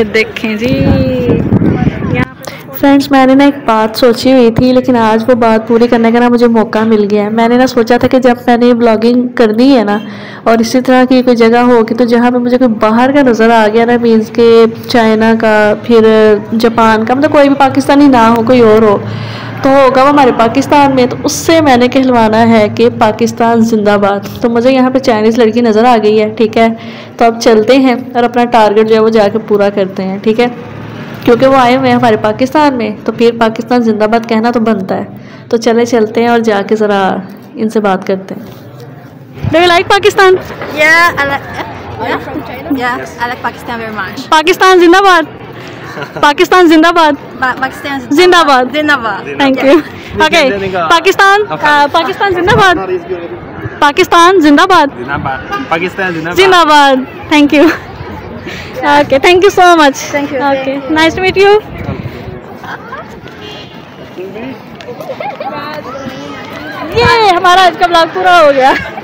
देखें जी। फ्रेंड्स, मैंने ना एक बात सोची हुई थी, लेकिन आज वो बात पूरी करने का ना मुझे मौका मिल गया है। मैंने ना सोचा था कि जब मैंने ब्लॉगिंग करनी है ना, और इसी तरह की कोई जगह होगी तो जहाँ पे मुझे कोई बाहर का नज़र आ गया ना, मीन्स के चाइना का, फिर जापान का, मतलब कोई भी पाकिस्तानी ना हो, कोई और हो, तो होगा वो हमारे पाकिस्तान में, तो उससे मैंने कहलवाना है कि पाकिस्तान जिंदाबाद। तो मुझे यहाँ पे चाइनीज़ लड़की नज़र आ गई है, ठीक है। तो अब चलते हैं और अपना टारगेट जो है वो जाके पूरा करते हैं, ठीक है, क्योंकि वो आए हुए हैं हमारे पाकिस्तान में, तो फिर पाकिस्तान जिंदाबाद कहना तो बनता है। तो चलते हैं और जाके ज़रा इनसे बात करते हैं। Do you like Pakistan? Yeah, I like Pakistan very much. Pakistan जिंदाबाद। पाकिस्तान जिंदाबाद। Pakistan जिंदाबाद। Zindabad. Thank you. Okay, Pakistan Pakistan जिंदाबाद। पाकिस्तान जिंदाबाद। पाकिस्तान जिंदाबाद। जिंदाबाद। Thank you. Okay, thank you so much. Thank you. Okay, nice to meet you. ये हमारा आज का ब्लॉग पूरा हो गया।